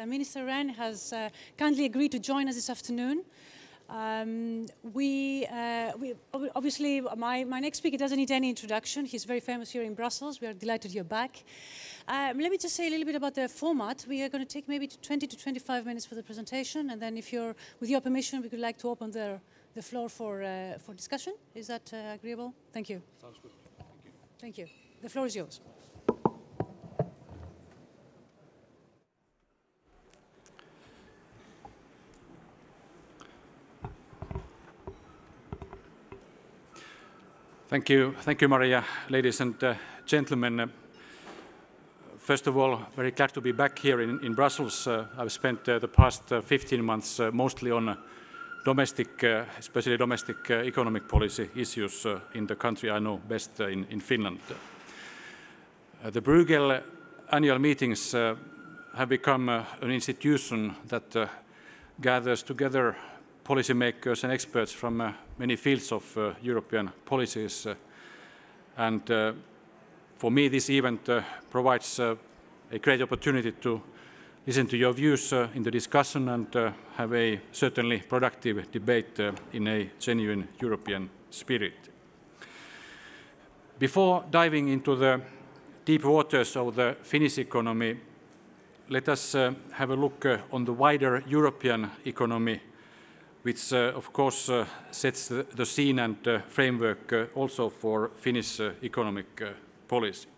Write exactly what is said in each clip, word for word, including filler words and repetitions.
Minister Rehn has uh, kindly agreed to join us this afternoon. Um, we, uh, we obviously, my, my next speaker doesn't need any introduction. He's very famous here in Brussels. We are delighted you're back. Um, let me just say a little bit about the format. We are going to take maybe twenty to twenty-five minutes for the presentation, and then if you're, with your permission, we would like to open the, the floor for, uh, for discussion. Is that uh, agreeable? Thank you. Sounds good. Thank you. Thank you. The floor is yours. Thank you, thank you, Maria. Ladies and uh, gentlemen, uh, first of all, very glad to be back here in, in Brussels. Uh, I've spent uh, the past uh, fifteen months uh, mostly on uh, domestic, uh, especially domestic uh, economic policy issues uh, in the country I know best, uh, in, in Finland. Uh, the Bruegel Annual Meetings uh, have become uh, an institution that uh, gathers together policymakers and experts from uh, many fields of uh, European policies. Uh, and uh, for me, this event uh, provides uh, a great opportunity to listen to your views uh, in the discussion and uh, have a certainly productive debate uh, in a genuine European spirit. Before diving into the deep waters of the Finnish economy, let us uh, have a look uh, on the wider European economy, which uh, of course uh, sets the, the scene and uh, framework uh, also for Finnish uh, economic uh, policy.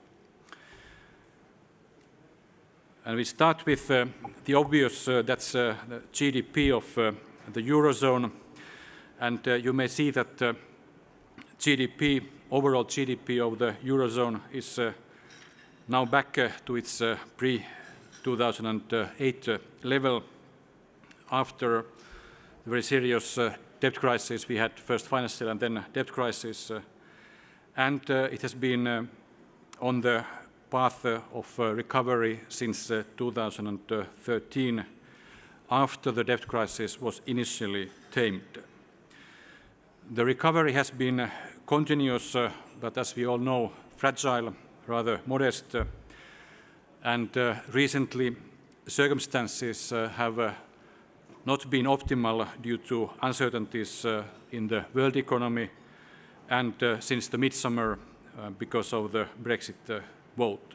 And we start with uh, the obvious, uh, that's uh, the G D P of uh, the Eurozone. And uh, you may see that uh, G D P, overall G D P of the Eurozone is uh, now back uh, to its uh, pre two thousand eight uh, level after the very serious uh, debt crisis we had, first financial and then debt crisis. Uh, and uh, it has been uh, on the path uh, of uh, recovery since uh, two thousand thirteen, after the debt crisis was initially tamed. The recovery has been uh, continuous, uh, but as we all know, fragile, rather modest, uh, and uh, recently circumstances uh, have uh, not been optimal due to uncertainties uh, in the world economy and uh, since the midsummer uh, because of the Brexit uh, vote.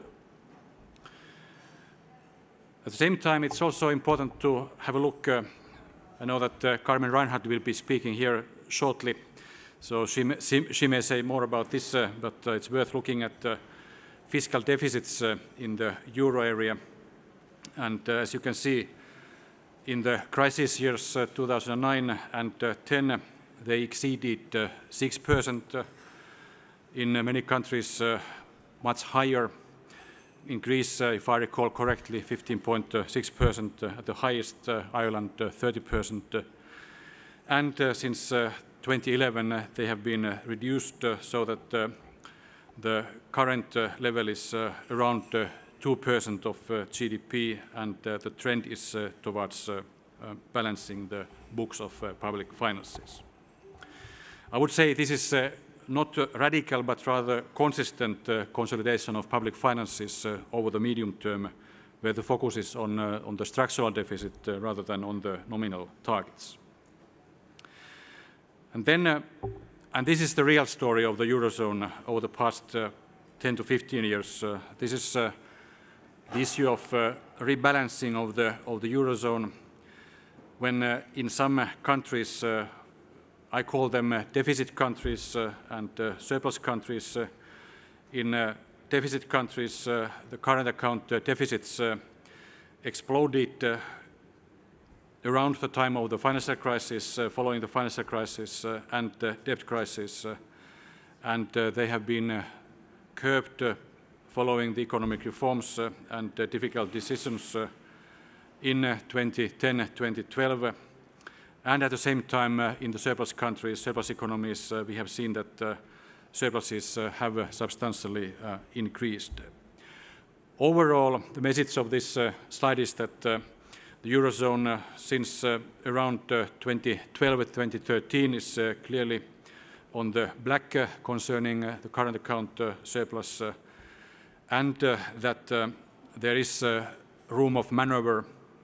At the same time, it's also important to have a look. Uh, I know that uh, Carmen Reinhardt will be speaking here shortly, so she may, she, she may say more about this, uh, but uh, it's worth looking at uh, fiscal deficits uh, in the euro area. And uh, as you can see, in the crisis years uh, two thousand nine and uh, ten, uh, they exceeded uh, six percent. Uh, in uh, many countries, uh, much higher. In Greece, uh, if I recall correctly, fifteen point six percent uh, at the highest, uh, Ireland uh, thirty percent. Uh, and uh, since uh, twenty eleven, uh, they have been uh, reduced uh, so that uh, the current uh, level is uh, around uh, two percent of uh, G D P, and uh, the trend is uh, towards uh, uh, balancing the books of uh, public finances. I would say this is uh, not uh, radical, but rather consistent uh, consolidation of public finances uh, over the medium term, where the focus is on, uh, on the structural deficit uh, rather than on the nominal targets. And then, uh, and this is the real story of the Eurozone over the past uh, ten to fifteen years. Uh, this is uh, the issue of uh, rebalancing of the, of the Eurozone, when uh, in some countries, uh, I call them uh, deficit countries uh, and uh, surplus countries. Uh, in uh, deficit countries, uh, the current account uh, deficits uh, exploded uh, around the time of the financial crisis, uh, following the financial crisis uh, and the debt crisis, uh, and uh, they have been uh, curbed uh, following the economic reforms uh, and uh, difficult decisions uh, in uh, twenty ten twenty twelve. Uh, and at the same time, uh, in the surplus countries, surplus economies, uh, we have seen that uh, surpluses uh, have uh, substantially uh, increased. Overall, the message of this uh, slide is that uh, the Eurozone, uh, since uh, around uh, twenty twelve to twenty thirteen, is uh, clearly on the black uh, concerning uh, the current account uh, surplus, uh, and uh, that uh, there is uh, room of maneuver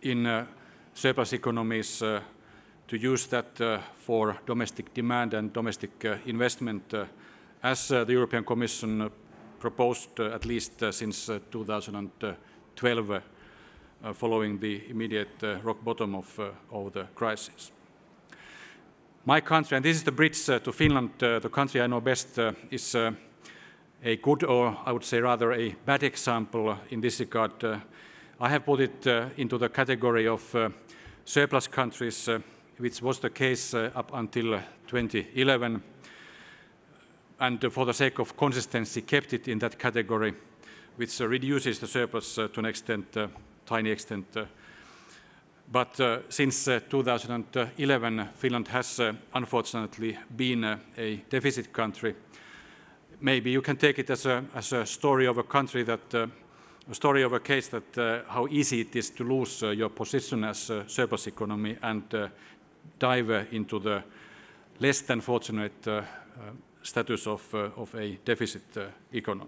in uh, surplus economies uh, to use that uh, for domestic demand and domestic uh, investment, uh, as uh, the European Commission uh, proposed uh, at least uh, since uh, two thousand twelve, uh, uh, following the immediate uh, rock bottom of, uh, of the crisis. My country, and this is the bridge uh, to Finland, uh, the country I know best, uh, is uh, a good, or I would say rather a bad example in this regard. Uh, I have put it uh, into the category of uh, surplus countries, uh, which was the case uh, up until uh, twenty eleven, and uh, for the sake of consistency kept it in that category, which uh, reduces the surplus uh, to an extent, uh, tiny extent. Uh, but uh, since uh, two thousand eleven, Finland has uh, unfortunately been uh, a deficit country. Maybe you can take it as a, as a story of a country that, uh, a story of a case that uh, how easy it is to lose uh, your position as a surplus economy and uh, dive uh, into the less than fortunate uh, uh, status of, uh, of a deficit uh, economy.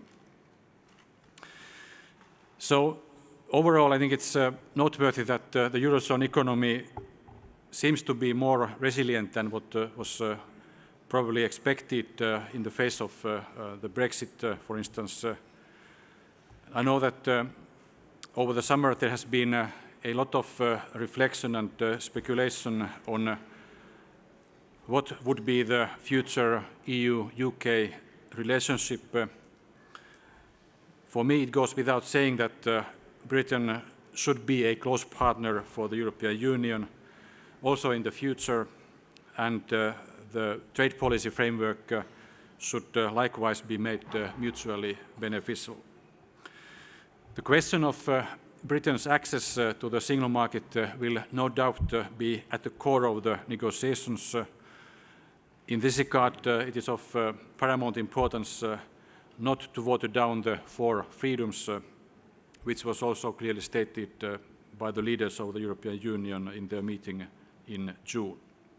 So overall, I think it's uh, noteworthy that uh, the Eurozone economy seems to be more resilient than what uh, was uh, probably expected uh, in the face of uh, uh, the Brexit, uh, for instance. Uh, I know that uh, over the summer there has been uh, a lot of uh, reflection and uh, speculation on uh, what would be the future E U U K relationship. Uh, for me, it goes without saying that uh, Britain should be a close partner for the European Union, also in the future, and uh, the trade policy framework uh, should uh, likewise be made uh, mutually beneficial. The question of uh, Britain's access uh, to the single market uh, will no doubt uh, be at the core of the negotiations. Uh, in this regard, uh, it is of uh, paramount importance uh, not to water down the four freedoms, uh, which was also clearly stated uh, by the leaders of the European Union in their meeting in June.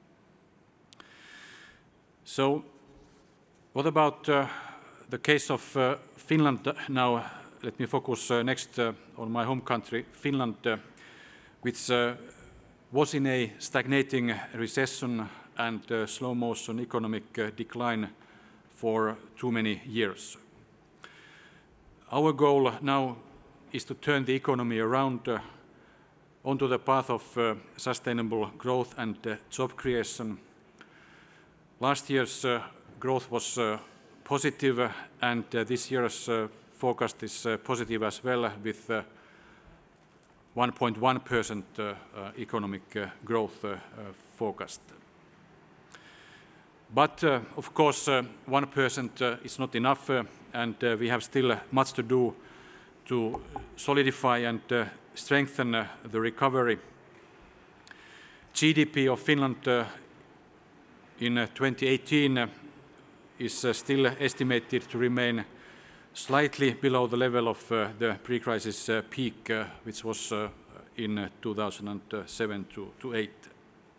So, what about uh, the case of uh, Finland now? Let me focus uh, next uh, on my home country, Finland, uh, which uh, was in a stagnating recession and uh, slow motion economic uh, decline for too many years. Our goal now is to turn the economy around uh, onto the path of uh, sustainable growth and uh, job creation. Last year's uh, growth was uh, positive, uh, and uh, this year's uh, forecast is uh, positive as well, with uh, one point one percent uh, uh, economic uh, growth uh, uh, forecast. But uh, of course, uh, one percent uh, is not enough, uh, and uh, we have still uh, much to do to solidify and uh, strengthen uh, the recovery. G D P of Finland uh, in uh, twenty eighteen uh, is uh, still estimated to remain slightly below the level of uh, the pre-crisis uh, peak, uh, which was uh, in uh, two thousand seven to eight.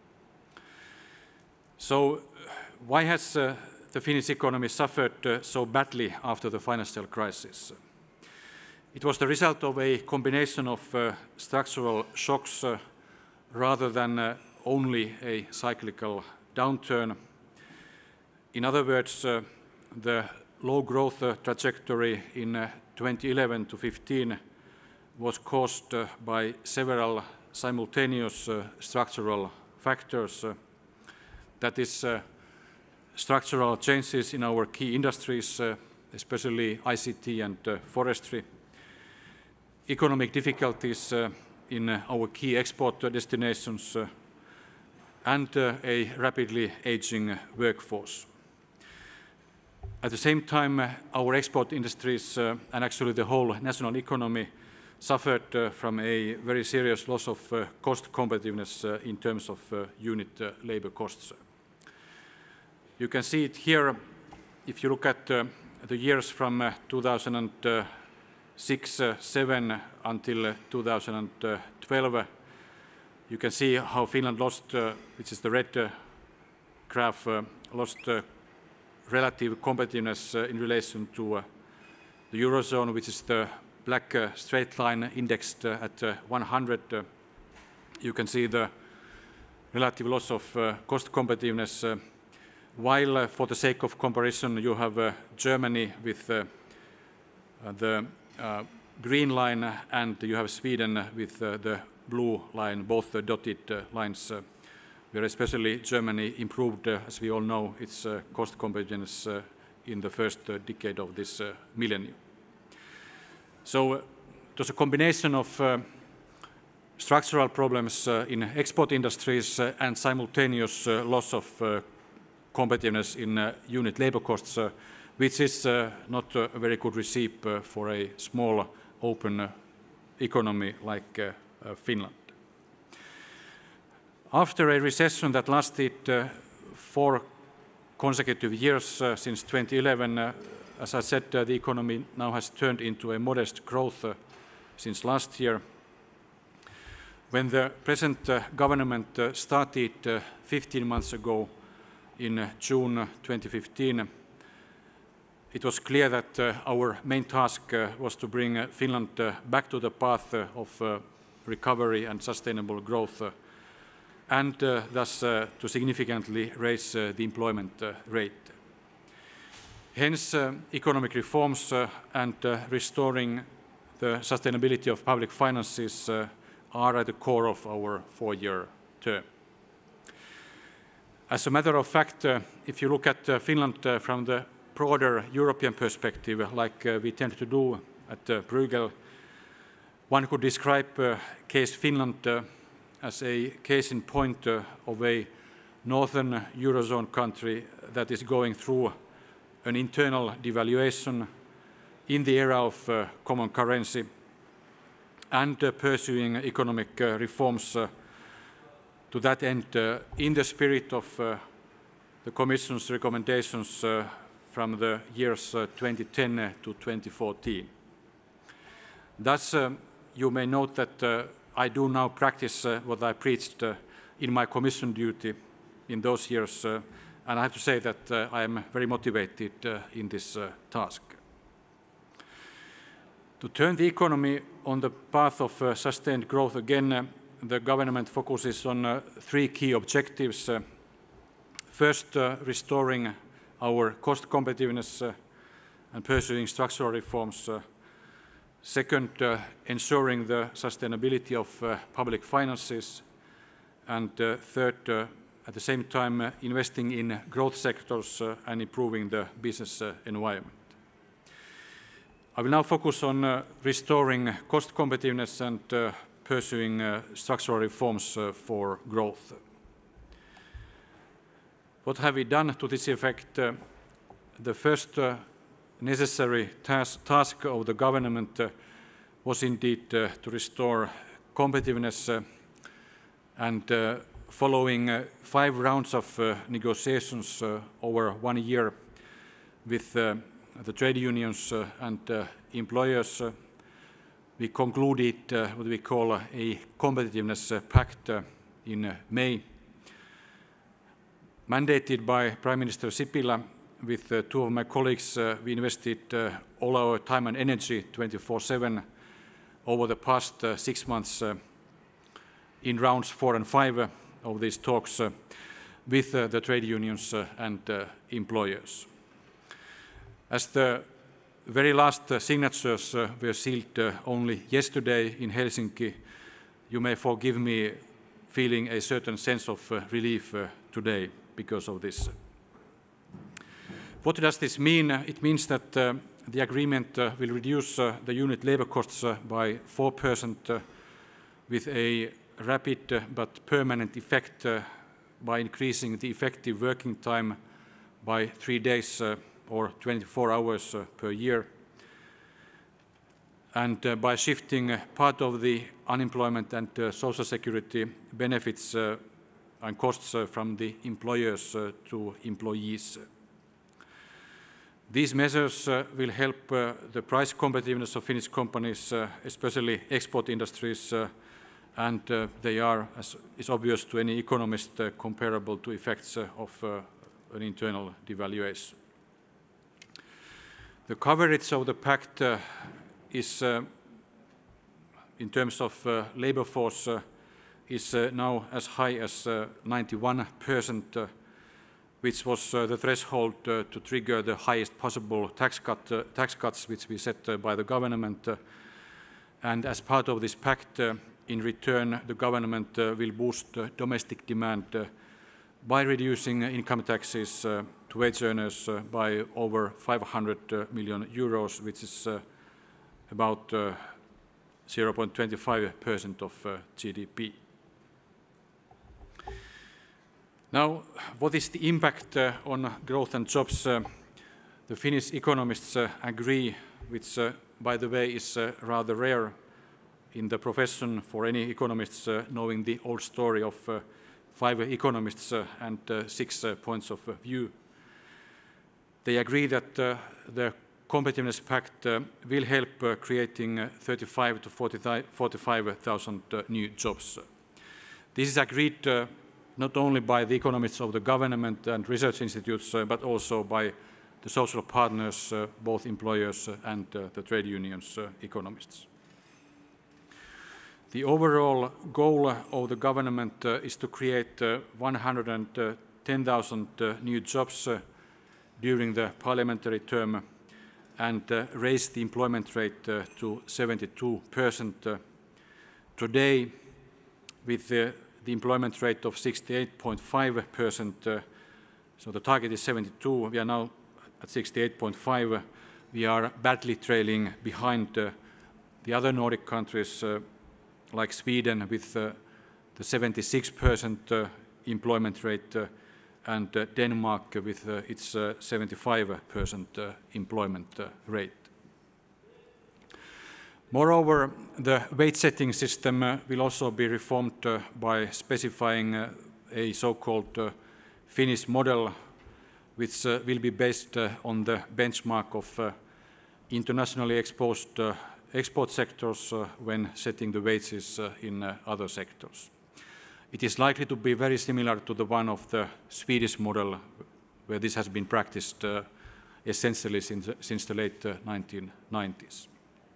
So, why has uh, the Finnish economy suffered uh, so badly after the financial crisis? It was the result of a combination of uh, structural shocks uh, rather than uh, only a cyclical downturn. In other words, uh, the low growth uh, trajectory in uh, twenty eleven to fifteen was caused uh, by several simultaneous uh, structural factors. Uh, that is, uh, structural changes in our key industries, uh, especially I C T and uh, forestry, economic difficulties uh, in uh, our key export destinations, uh, and uh, a rapidly aging workforce. At the same time, uh, our export industries uh, and actually the whole national economy suffered uh, from a very serious loss of uh, cost competitiveness uh, in terms of uh, unit uh, labor costs. You can see it here if you look at uh, the years from uh, two thousand six seven uh, until uh, two thousand twelve. Uh, you can see how Finland lost, uh, which is the red uh, graph, uh, lost uh, relative competitiveness uh, in relation to uh, the Eurozone, which is the black uh, straight line indexed uh, at uh, one hundred. Uh, you can see the relative loss of uh, cost competitiveness, uh, while uh, for the sake of comparison you have uh, Germany with uh, uh, the uh, green line, and you have Sweden with uh, the blue line, both the dotted uh, lines, uh, where especially Germany improved, uh, as we all know, its uh, cost competitiveness uh, in the first uh, decade of this uh, millennium. So uh, it was a combination of uh, structural problems uh, in export industries uh, and simultaneous uh, loss of uh, competitiveness in uh, unit labor costs, uh, which is uh, not a very good recipe uh, for a small, open uh, economy like uh, uh, Finland. After a recession that lasted uh, four consecutive years uh, since twenty eleven, uh, as I said, uh, the economy now has turned into a modest growth uh, since last year. When the present uh, government uh, started uh, fifteen months ago in uh, June twenty fifteen, it was clear that uh, our main task uh, was to bring uh, Finland uh, back to the path uh, of uh, recovery and sustainable growth, uh, and uh, thus uh, to significantly raise uh, the employment uh, rate. Hence, uh, economic reforms uh, and uh, restoring the sustainability of public finances uh, are at the core of our four-year term. As a matter of fact, uh, if you look at uh, Finland uh, from the broader European perspective, like uh, we tend to do at uh, Bruegel, one could describe uh, case Finland uh, as a case in point uh, of a northern Eurozone country that is going through an internal devaluation in the era of uh, common currency and uh, pursuing economic uh, reforms uh, to that end uh, in the spirit of uh, the Commission's recommendations uh, from the years uh, twenty ten to twenty fourteen. Thus, uh, you may note that uh, I do now practice uh, what I preached uh, in my Commission duty in those years, uh, and I have to say that uh, I am very motivated uh, in this uh, task. To turn the economy on the path of uh, sustained growth again, uh, the government focuses on uh, three key objectives. Uh, first, uh, restoring our cost competitiveness uh, and pursuing structural reforms. Uh, second, uh, ensuring the sustainability of uh, public finances. And uh, third, uh, at the same time, uh, investing in growth sectors uh, and improving the business uh, environment. I will now focus on uh, restoring cost competitiveness and uh, pursuing uh, structural reforms uh, for growth. What have we done to this effect? Uh, the first uh, necessary task, task of the government uh, was indeed uh, to restore competitiveness, uh, and uh, following uh, five rounds of uh, negotiations uh, over one year with uh, the trade unions uh, and uh, employers, uh, we concluded uh, what we call uh, a Competitiveness uh, Pact uh, in uh, May. Mandated by Prime Minister Sipilä, with uh, two of my colleagues, uh, we invested uh, all our time and energy twenty-four seven over the past uh, six months uh, in rounds four and five uh, of these talks uh, with uh, the trade unions uh, and uh, employers. As the very last uh, signatures uh, were sealed uh, only yesterday in Helsinki, you may forgive me feeling a certain sense of uh, relief uh, today because of this. What does this mean? It means that uh, the agreement uh, will reduce uh, the unit labor costs uh, by four percent uh, with a rapid uh, but permanent effect uh, by increasing the effective working time by three days uh, or twenty-four hours uh, per year, and uh, by shifting uh, part of the unemployment and uh, social security benefits uh, and costs uh, from the employers uh, to employees. These measures uh, will help uh, the price competitiveness of Finnish companies, uh, especially export industries, uh, and uh, they are, as is obvious to any economist, uh, comparable to effects uh, of uh, an internal devaluation. The coverage of the pact uh, is, uh, in terms of uh, labor force, uh, is uh, now as high as uh, ninety-one percent, uh, which was uh, the threshold uh, to trigger the highest possible tax, cut, uh, tax cuts which we set uh, by the government. Uh, and as part of this pact, uh, in return, the government uh, will boost uh, domestic demand uh, by reducing uh, income taxes uh, to wage earners uh, by over five hundred uh, million euros, which is uh, about uh, zero point two five percent of uh, G D P. Now, what is the impact uh, on growth and jobs? Uh, the Finnish economists uh, agree, which, uh, by the way, is uh, rather rare in the profession for any economists uh, knowing the old story of uh, five economists uh, and uh, six uh, points of uh, view. They agree that uh, the Competitiveness Pact uh, will help uh, creating uh, thirty-five to forty-five thousand uh, new jobs. This is agreed uh, not only by the economists of the government and research institutes, uh, but also by the social partners, uh, both employers uh, and uh, the trade unions uh, economists. The overall goal of the government uh, is to create uh, one hundred ten thousand uh, new jobs uh, during the parliamentary term and uh, raise the employment rate uh, to seventy-two percent. Uh, today, with uh, the employment rate of sixty-eight point five percent, uh, so the target is seventy-two, we are now at sixty-eight point five. Uh, we are badly trailing behind uh, the other Nordic countries uh, like Sweden with uh, the seventy-six percent uh, employment rate uh, and uh, Denmark with uh, its uh, seventy-five percent uh, employment uh, rate. Moreover, the wage setting system uh, will also be reformed uh, by specifying uh, a so-called uh, Finnish model, which uh, will be based uh, on the benchmark of uh, internationally exposed uh, export sectors uh, when setting the wages uh, in uh, other sectors. It is likely to be very similar to the one of the Swedish model, where this has been practiced uh, essentially since, since the late uh, nineteen nineties.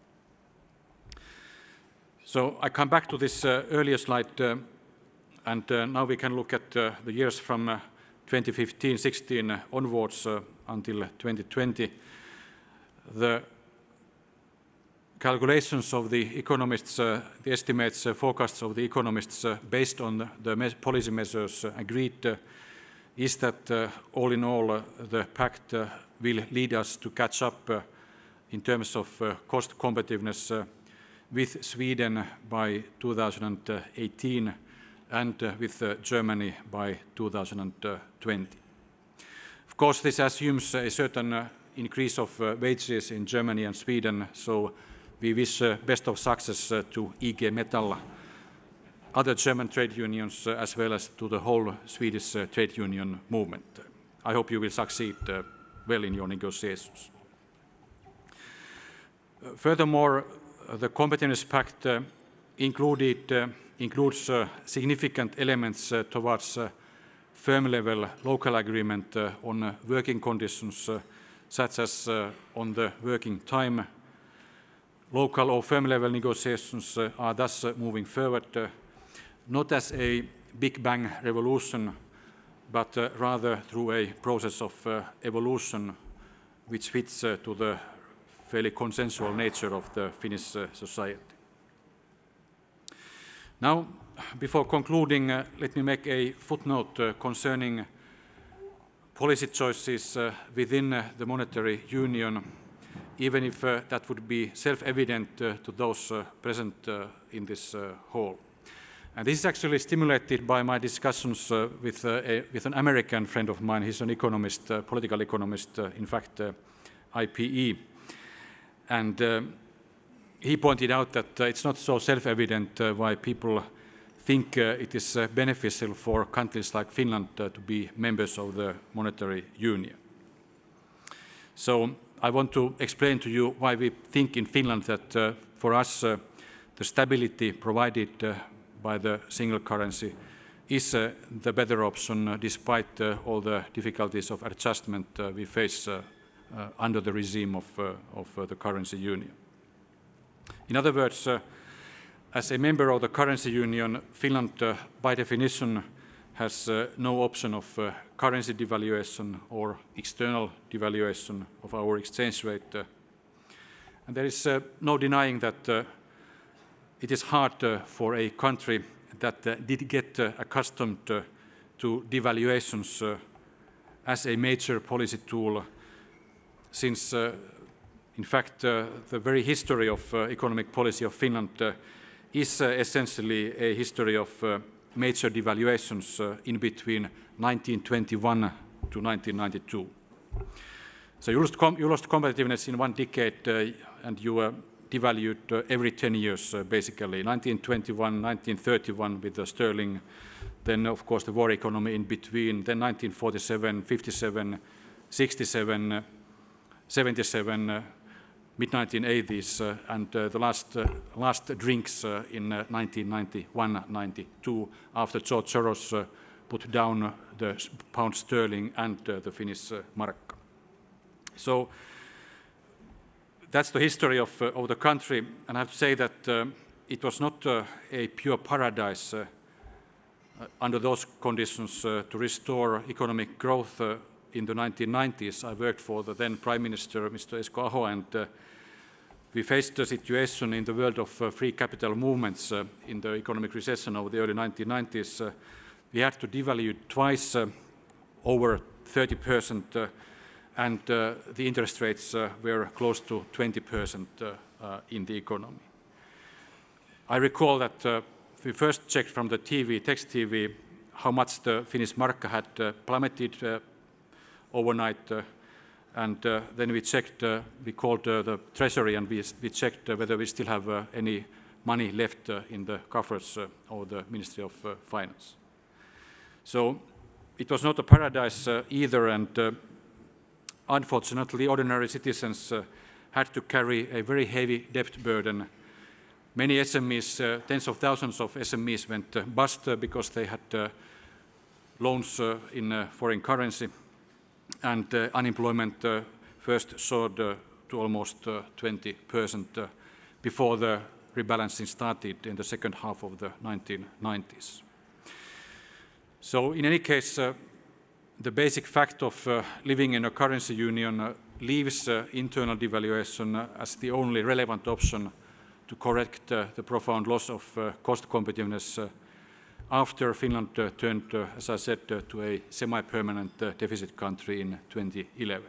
So I come back to this uh, earlier slide, uh, and uh, now we can look at uh, the years from uh, twenty fifteen sixteen uh, onwards uh, until twenty twenty. The calculations of the economists, uh, the estimates, uh, forecasts of the economists uh, based on the me policy measures uh, agreed uh, is that uh, all in all uh, the pact uh, will lead us to catch up uh, in terms of uh, cost competitiveness uh, with Sweden by two thousand eighteen and uh, with uh, Germany by two thousand twenty. Of course, this assumes a certain uh, increase of uh, wages in Germany and Sweden, so we wish uh, best of success uh, to I G Metall, other German trade unions, uh, as well as to the whole Swedish uh, trade union movement. I hope you will succeed uh, well in your negotiations. Uh, furthermore, uh, the Competitiveness Pact uh, included, uh, includes uh, significant elements uh, towards uh, firm-level local agreement uh, on uh, working conditions, uh, such as uh, on the working time. Local or firm-level negotiations uh, are thus uh, moving forward, uh, not as a Big Bang revolution, but uh, rather through a process of uh, evolution which fits uh, to the fairly consensual nature of the Finnish uh, society. Now, before concluding, uh, let me make a footnote uh, concerning policy choices uh, within uh, the monetary union, even if uh, that would be self-evident uh, to those uh, present uh, in this uh, hall. And this is actually stimulated by my discussions uh, with, uh, a, with an American friend of mine. He's an economist, uh, political economist, uh, in fact, uh, I P E. And uh, he pointed out that uh, it's not so self-evident uh, why people think uh, it is uh, beneficial for countries like Finland uh, to be members of the monetary union. So I want to explain to you why we think in Finland that uh, for us uh, the stability provided uh, by the single currency is uh, the better option uh, despite uh, all the difficulties of adjustment uh, we face uh, uh, under the regime of, uh, of uh, the currency union. In other words, uh, as a member of the currency union, Finland, uh, by definition, has uh, no option of uh, currency devaluation or external devaluation of our exchange rate. Uh, and there is uh, no denying that uh, it is hard uh, for a country that uh, did get uh, accustomed uh, to devaluations uh, as a major policy tool, since, uh, in fact, uh, the very history of uh, economic policy of Finland uh, is uh, essentially a history of uh, major devaluations uh, in between nineteen twenty-one to nineteen ninety-two. So you lost, com you lost competitiveness in one decade uh, and you uh, devalued uh, every ten years, uh, basically. nineteen twenty-one, nineteen thirty-one with the sterling, then of course the war economy in between, then nineteen forty-seven, fifty-seven, sixty-seven, uh, seventy-seven, uh, mid nineteen eighties, uh, and uh, the last, uh, last drinks uh, in uh, nineteen ninety-one ninety-two, after George Soros uh, put down the pound sterling and uh, the Finnish uh, mark. So that's the history of, uh, of the country, and I have to say that uh, it was not uh, a pure paradise uh, uh, under those conditions uh, to restore economic growth uh, in the nineteen nineties. I worked for the then Prime Minister, Mister Esko Aho, and uh, we faced a situation in the world of uh, free capital movements uh, in the economic recession of the early nineteen nineties. Uh, we had to devalue twice uh, over thirty percent, uh, and uh, the interest rates uh, were close to twenty percent uh, uh, in the economy. I recall that uh, we first checked from the T V, text T V, how much the Finnish mark had uh, plummeted uh, overnight, uh, and uh, then we checked, uh, we called uh, the treasury and we, we checked uh, whether we still have uh, any money left uh, in the coffers uh, of the Ministry of uh, Finance. So it was not a paradise uh, either, and uh, unfortunately ordinary citizens uh, had to carry a very heavy debt burden. Many S M Es, uh, tens of thousands of S M Es went uh, bust uh, because they had uh, loans uh, in uh, foreign currency, and uh, unemployment uh, first soared uh, to almost uh, twenty percent uh, before the rebalancing started in the second half of the nineteen nineties. So in any case, uh, the basic fact of uh, living in a currency union uh, leaves uh, internal devaluation uh, as the only relevant option to correct uh, the profound loss of uh, cost competitiveness uh, after Finland uh, turned, uh, as I said, uh, to a semi-permanent uh, deficit country in twenty eleven.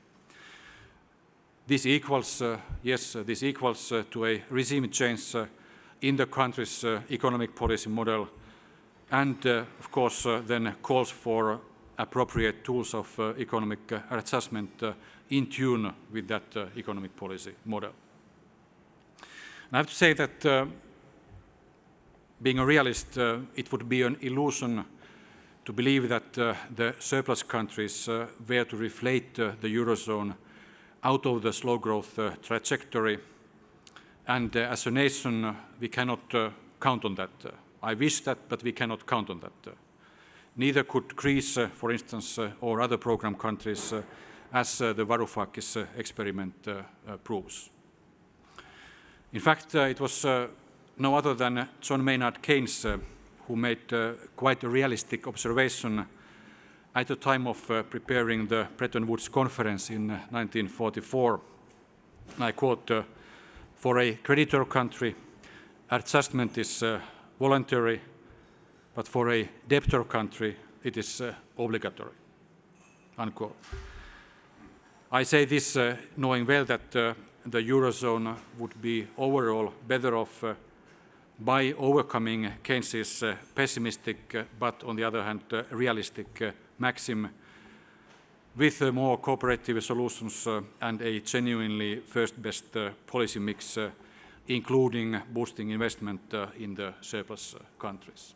This equals, uh, yes, uh, this equals uh, to a regime change uh, in the country's uh, economic policy model, and uh, of course uh, then calls for appropriate tools of uh, economic uh, adjustment uh, in tune with that uh, economic policy model. And I have to say that uh, being a realist, uh, it would be an illusion to believe that uh, the surplus countries uh, were to reflate uh, the Eurozone out of the slow growth uh, trajectory. And uh, as a nation, uh, we cannot uh, count on that. Uh, I wish that, but we cannot count on that. Uh, neither could Greece, uh, for instance, uh, or other program countries, uh, as uh, the Varoufakis uh, experiment uh, uh, proves. In fact, uh, it was uh, no other than John Maynard Keynes uh, who made uh, quite a realistic observation at the time of uh, preparing the Bretton Woods Conference in uh, nineteen forty-four. I quote, uh, "For a creditor country, adjustment is uh, voluntary, but for a debtor country, it is uh, obligatory." Unquote. I say this uh, knowing well that uh, the Eurozone would be overall better off uh, by overcoming Keynes's uh, pessimistic, uh, but on the other hand, uh, realistic uh, maxim with uh, more cooperative solutions uh, and a genuinely first best uh, policy mix, uh, including boosting investment uh, in the surplus uh, countries.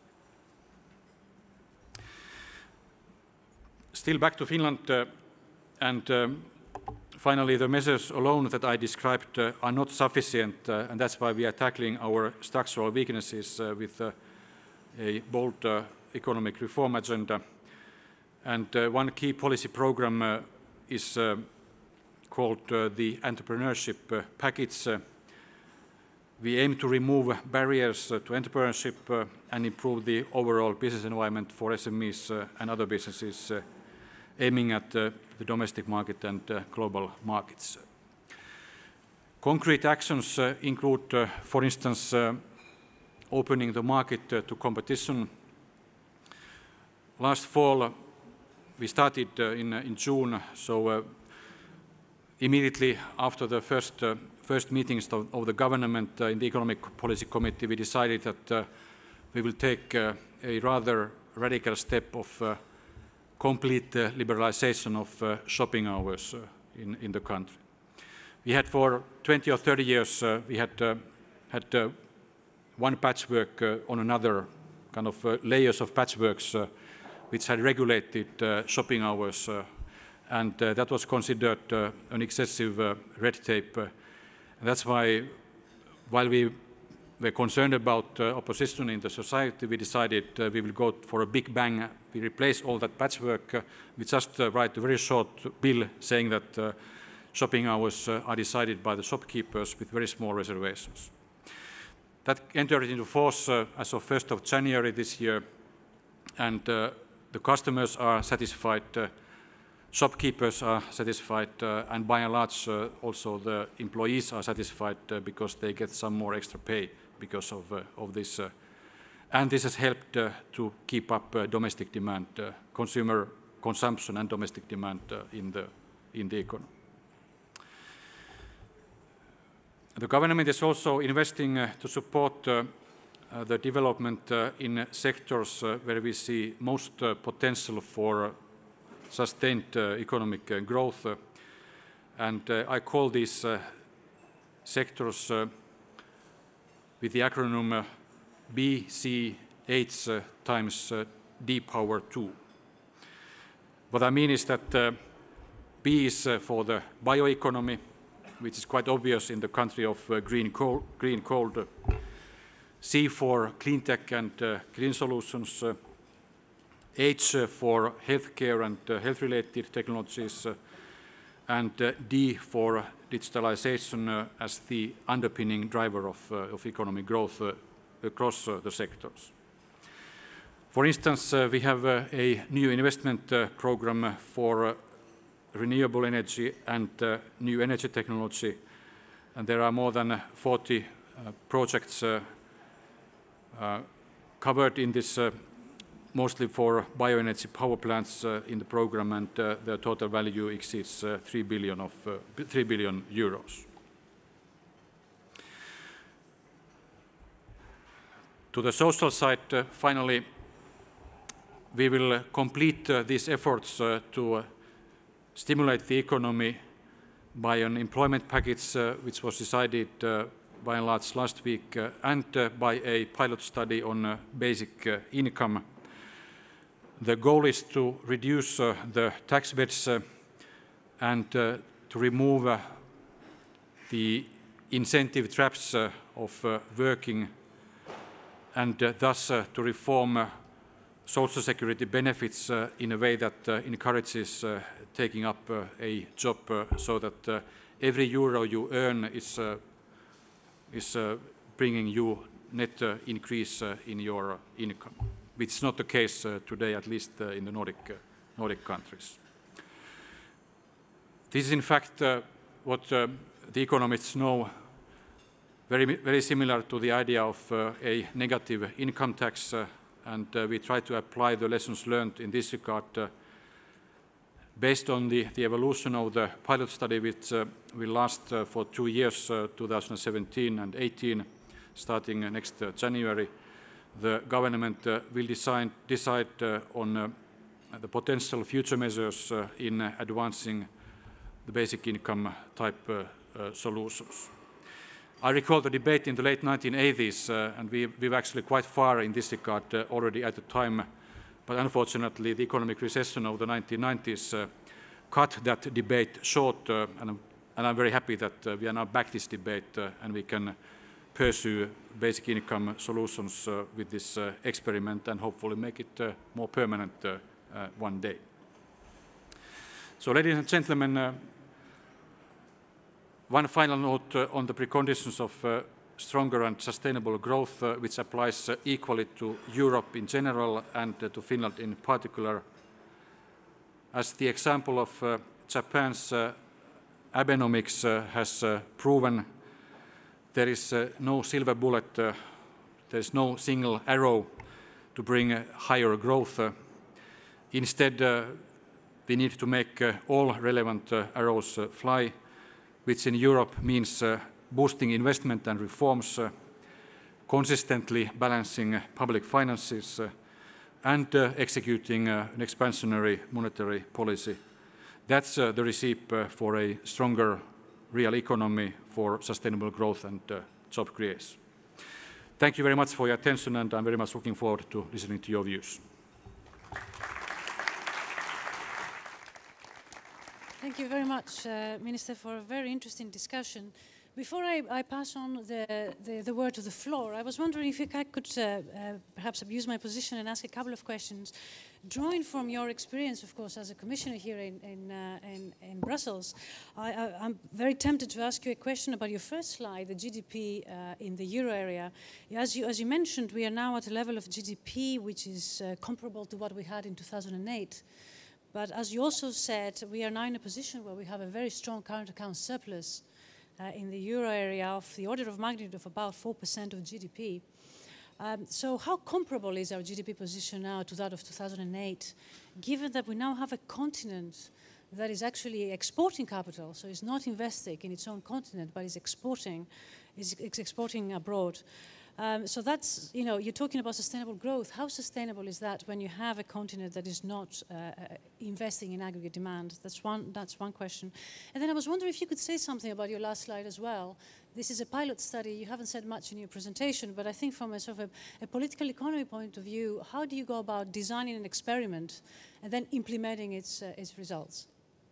Still back to Finland, uh, and um, finally, the measures alone that I described uh, are not sufficient, uh, and that's why we are tackling our structural weaknesses uh, with uh, a bold uh, economic reform agenda. And uh, one key policy program uh, is uh, called uh, the Entrepreneurship uh, Package. Uh, We aim to remove barriers uh, to entrepreneurship uh, and improve the overall business environment for S M Es uh, and other businesses uh, aiming at uh, the domestic market and uh, global markets. Concrete actions uh, include, uh, for instance, uh, opening the market uh, to competition. Last fall, uh, we started uh, in, uh, in June, so uh, immediately after the first, uh, first meetings of, of the government uh, in the Economic Policy Committee, we decided that uh, we will take uh, a rather radical step of uh, complete uh, liberalization of uh, shopping hours uh, in, in the country. We had for twenty or thirty years, uh, we had uh, had uh, one patchwork uh, on another, kind of uh, layers of patchworks uh, which had regulated uh, shopping hours, uh, and uh, that was considered uh, an excessive uh, red tape. Uh, and that's why, while we were concerned about uh, opposition in the society, we decided uh, we will go for a big bang. We replace all that patchwork. Uh, we just uh, write a very short bill saying that uh, shopping hours uh, are decided by the shopkeepers with very small reservations. That entered into force uh, as of first of January this year, and uh, the customers are satisfied, uh, shopkeepers are satisfied, uh, and by and large uh, also the employees are satisfied uh, because they get some more extra pay because of, uh, of this. Uh, and this has helped uh, to keep up uh, domestic demand, uh, consumer consumption and domestic demand uh, in, the, in the economy. The government is also investing uh, to support uh, uh, the development uh, in sectors uh, where we see most uh, potential for uh, sustained uh, economic uh, growth. Uh, and uh, I call these uh, sectors uh, with the acronym uh, B C H uh, times uh, D power two. What I mean is that uh, B is uh, for the bioeconomy, which is quite obvious in the country of uh, green coal, green coal. Uh, C for clean tech and uh, green solutions. Uh, H uh, for healthcare and uh, health-related technologies. Uh, and uh, D for digitalization uh, as the underpinning driver of, uh, of economic growth uh, across uh, the sectors. For instance, uh, we have uh, a new investment uh, program for uh, renewable energy and uh, new energy technology, and there are more than forty uh, projects uh, uh, covered in this, uh, mostly for bioenergy power plants uh, in the program, and uh, the total value exceeds uh, three billion of uh, three billion euros. To the social side, uh, finally, we will uh, complete uh, these efforts uh, to uh, stimulate the economy by an employment package uh, which was decided uh, by and large last week, uh, and uh, by a pilot study on uh, basic uh, income. The goal is to reduce uh, the tax beds uh, and uh, to remove uh, the incentive traps uh, of uh, working, and uh, thus uh, to reform uh, social security benefits uh, in a way that uh, encourages uh, taking up uh, a job, uh, so that uh, every euro you earn is, uh, is uh, bringing you net uh, increase uh, in your uh, income, which is not the case uh, today, at least uh, in the Nordic, uh, Nordic countries. This is in fact uh, what uh, the economists know, very, very similar to the idea of uh, a negative income tax, uh, and uh, we try to apply the lessons learned in this regard uh, based on the, the evolution of the pilot study, which uh, will last uh, for two years, uh, two thousand seventeen and eighteen, starting uh, next uh, January. The government uh, will decide, decide uh, on uh, the potential future measures uh, in uh, advancing the basic income type uh, uh, solutions. I recall the debate in the late nineteen eighties, uh, and we, we were actually quite far in this regard uh, already at the time, but unfortunately the economic recession of the nineteen nineties uh, cut that debate short, uh, and, and I'm very happy that uh, we are now back this debate uh, and we can pursue basic income solutions uh, with this uh, experiment and hopefully make it uh, more permanent uh, uh, one day. So, ladies and gentlemen, uh, one final note uh, on the preconditions of uh, stronger and sustainable growth, uh, which applies uh, equally to Europe in general and uh, to Finland in particular. As the example of uh, Japan's uh, Abenomics uh, has uh, proven, there is uh, no silver bullet, uh, there is no single arrow to bring uh, higher growth. Uh, instead, uh, we need to make uh, all relevant uh, arrows uh, fly, which in Europe means uh, boosting investment and reforms, uh, consistently balancing uh, public finances, uh, and uh, executing uh, an expansionary monetary policy. That's uh, the recipe uh, for a stronger real economy, for sustainable growth and uh, job creation. Thank you very much for your attention, and I'm very much looking forward to listening to your views. Thank you very much, uh, Minister, for a very interesting discussion. Before I, I pass on the, the, the word to the floor, I was wondering if I could uh, uh, perhaps abuse my position and ask a couple of questions, drawing from your experience, of course, as a commissioner here in, in, uh, in, in Brussels. I, I, I'm very tempted to ask you a question about your first slide, the G D P uh, in the euro area. As you, as you mentioned, we are now at a level of G D P which is uh, comparable to what we had in two thousand eight. But as you also said, we are now in a position where we have a very strong current account surplus uh, in the euro area of the order of magnitude of about four percent of G D P. Um, so how comparable is our G D P position now to that of two thousand eight, given that we now have a continent that is actually exporting capital, so it's not investing in its own continent, but is exporting, is ex exporting abroad. Um, so that's, you know, you're talking about sustainable growth. How sustainable is that when you have a continent that is not uh, uh, investing in aggregate demand? That's one, that's one question. And then I was wondering if you could say something about your last slide as well. This is a pilot study. You haven't said much in your presentation, but I think from a sort of a, a political economy point of view, how do you go about designing an experiment and then implementing its, uh, its results?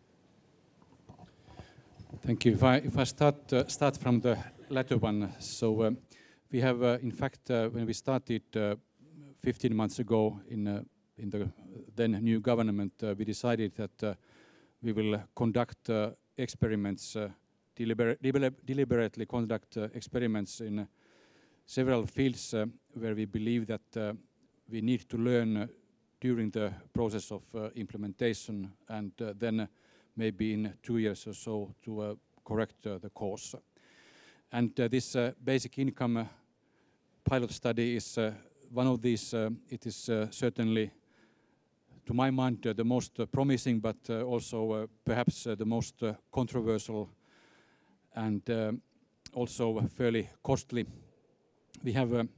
Thank you. If I, if I start, uh, start from the latter one, so um, we have, uh, in fact, uh, when we started uh, fifteen months ago in, uh, in the then new government, uh, we decided that uh, we will conduct uh, experiments, uh, deliber deliber deliberately conduct uh, experiments in uh, several fields uh, where we believe that uh, we need to learn uh, during the process of uh, implementation, and uh, then uh, maybe in two years or so to uh, correct uh, the course. And uh, this uh, basic income uh, pilot study is uh, one of these. Uh, it is uh, certainly, to my mind, uh, the most uh, promising, but uh, also uh, perhaps uh, the most uh, controversial and uh, also fairly costly. We have uh,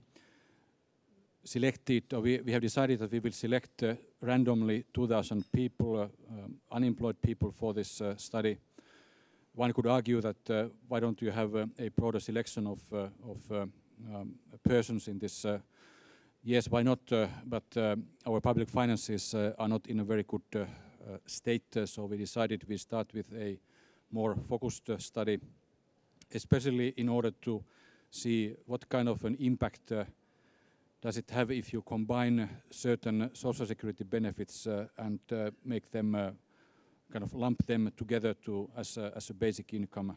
selected, or we, we have decided that we will select uh, randomly two thousand people, uh, um, unemployed people, for this uh, study. One could argue that uh, why don't you have uh, a broader selection of, uh, of uh, um, persons in this? Uh, yes, why not? Uh, but uh, our public finances uh, are not in a very good uh, uh, state, uh, so we decided we start with a more focused uh, study, especially in order to see what kind of an impact uh, does it have if you combine certain social security benefits uh, and uh, make them uh, kind of lump them together to as a, as a basic income.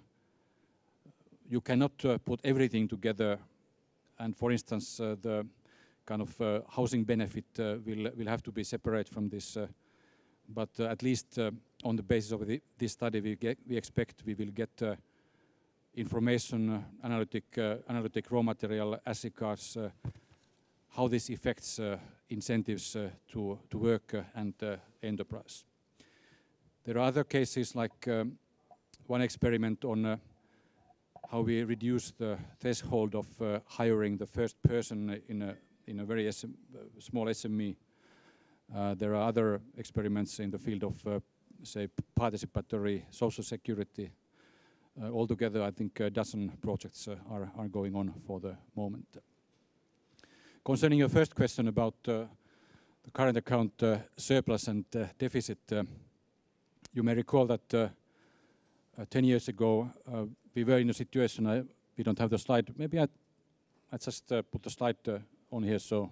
You cannot uh, put everything together, and for instance, uh, the kind of uh, housing benefit uh, will will have to be separate from this. Uh, but uh, at least uh, on the basis of the, this study, we get, we expect we will get uh, information, uh, analytic uh, analytic raw material as regards uh, how this affects uh, incentives uh, to to work uh, and uh, enterprise. There are other cases, like um, one experiment on uh, how we reduce the threshold of uh, hiring the first person in a in a very S M, uh, small S M E. Uh, there are other experiments in the field of, uh, say, participatory social security. Uh, altogether, I think a dozen projects uh, are are going on for the moment. Concerning your first question about uh, the current account uh, surplus and uh, deficit. Uh, You may recall that uh, uh, ten years ago uh, we were in a situation. I, we don't have the slide. Maybe I, I just uh, put the slide uh, on here. So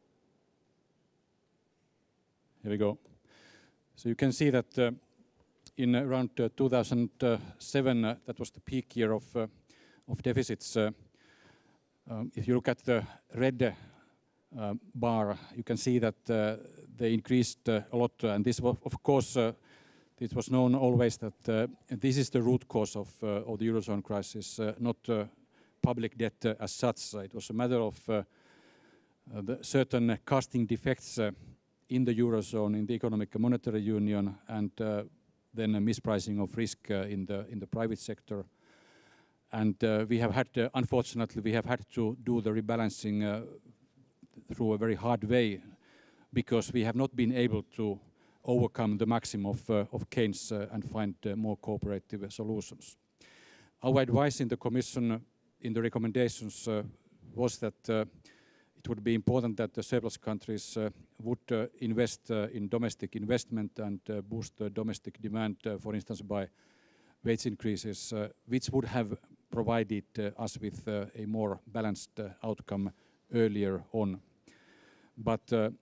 here we go. So you can see that uh, in around uh, two thousand seven, uh, that was the peak year of, uh, of deficits. Uh, um, if you look at the red uh, bar, you can see that uh, they increased uh, a lot. Uh, and this was, of course, uh, it was known always that uh, this is the root cause of, uh, of the Eurozone crisis, uh, not uh, public debt uh, as such. It was a matter of uh, uh, the certain uh, casting defects uh, in the Eurozone, in the Economic and Monetary Union, and uh, then a mispricing of risk uh, in the in the private sector. And uh, we have had, uh, unfortunately, we have had to do the rebalancing uh, through a very hard way, because we have not been able to overcome the maxim of, uh, of Keynes uh, and find uh, more cooperative uh, solutions. Our advice in the Commission, uh, in the recommendations, uh, was that uh, it would be important that the surplus countries uh, would uh, invest uh, in domestic investment and uh, boost uh, domestic demand, uh, for instance, by wage increases, uh, which would have provided uh, us with uh, a more balanced uh, outcome earlier on. But uh,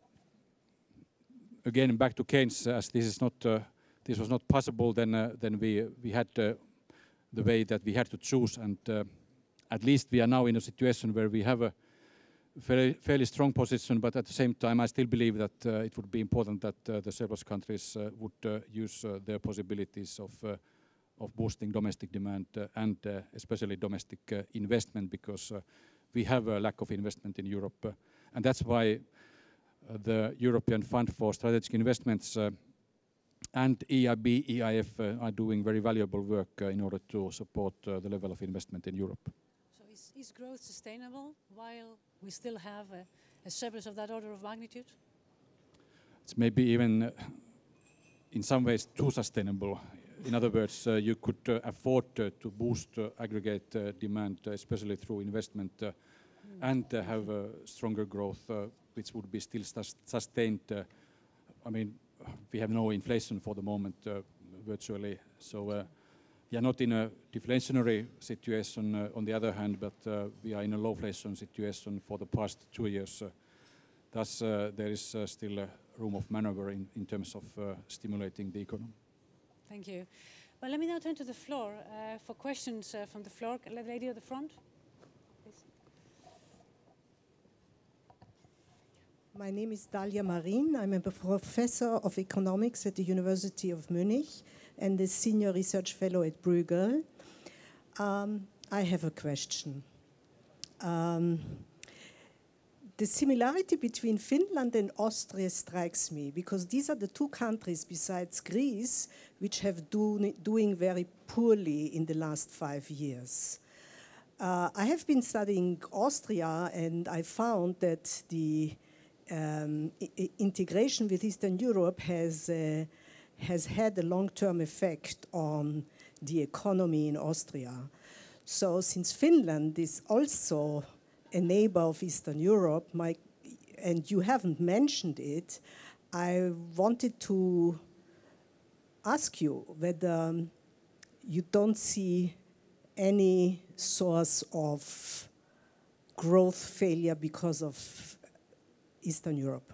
again, back to Keynes, as this is not, uh, this was not possible, then uh, then we we had uh, the way that we had to choose, and uh, at least we are now in a situation where we have a fairly, fairly strong position. But at the same time, I still believe that uh, it would be important that uh, the surplus countries uh, would uh, use uh, their possibilities of uh, of boosting domestic demand uh, and uh, especially domestic uh, investment, because uh, we have a lack of investment in Europe, uh, and that's why Uh, the European Fund for Strategic Investments uh, and E I B, E I F uh, are doing very valuable work uh, in order to support uh, the level of investment in Europe. So is, is growth sustainable while we still have a, a surplus of that order of magnitude? It's maybe even uh, in some ways too sustainable. In other words, uh, you could uh, afford uh, to boost uh, aggregate uh, demand, uh, especially through investment, uh, mm. and uh, have uh, stronger growth, uh, which would be still sus sustained. Uh, I mean, we have no inflation for the moment, uh, virtually. So uh, we are not in a deflationary situation, uh, on the other hand, but uh, we are in a lowflation situation for the past two years. Uh, thus, uh, there is uh, still a room of maneuver in, in terms of uh, stimulating the economy. Thank you. Well, let me now turn to the floor uh, for questions uh, from the floor. The lady at the front. My name is Dalia Marin. I'm a professor of economics at the University of Munich and a senior research fellow at Bruegel. Um, I have a question. Um, the similarity between Finland and Austria strikes me, because these are the two countries besides Greece which have do, doing very poorly in the last five years. Uh, I have been studying Austria, and I found that the Um, integration with Eastern Europe has, uh, has had a long-term effect on the economy in Austria. So since Finland is also a neighbor of Eastern Europe, my, and you haven't mentioned it, I wanted to ask you whether um, you don't see any source of growth failure because of Eastern Europe.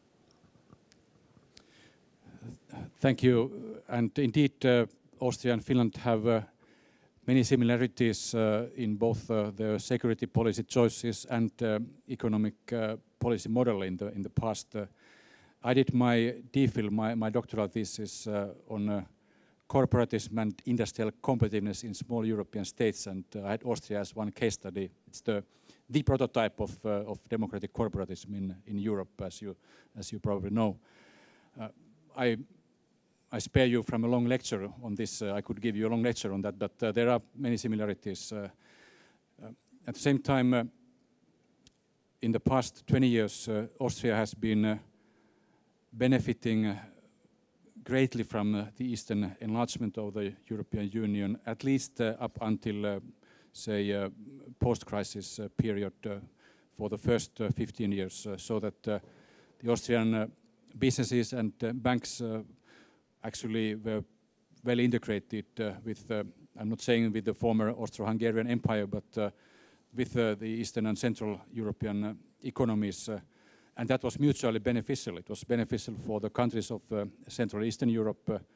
Thank you. And indeed, uh, Austria and Finland have uh, many similarities uh, in both uh, their security policy choices and uh, economic uh, policy model in the in the past. Uh, I did my DPhil, my, my doctoral thesis, uh, on uh, corporatism and industrial competitiveness in small European states, and uh, I had Austria as one case study. It's the the prototype of uh, of democratic corporatism in in Europe, as you as you probably know. Uh, I I spare you from a long lecture on this. Uh, I could give you a long lecture on that, but uh, there are many similarities. Uh, uh, at the same time, uh, in the past twenty years, uh, Austria has been uh, benefiting uh, greatly from uh, the eastern enlargement of the European Union, at least uh, up until, uh, say, uh, post-crisis uh, period uh, for the first uh, fifteen years, uh, so that uh, the Austrian uh, businesses and uh, banks uh, actually were well integrated uh, with, uh, I'm not saying with the former Austro-Hungarian Empire, but uh, with uh, the Eastern and Central European uh, economies. Uh, and that was mutually beneficial. It was beneficial for the countries of uh, Central Eastern Europe, uh,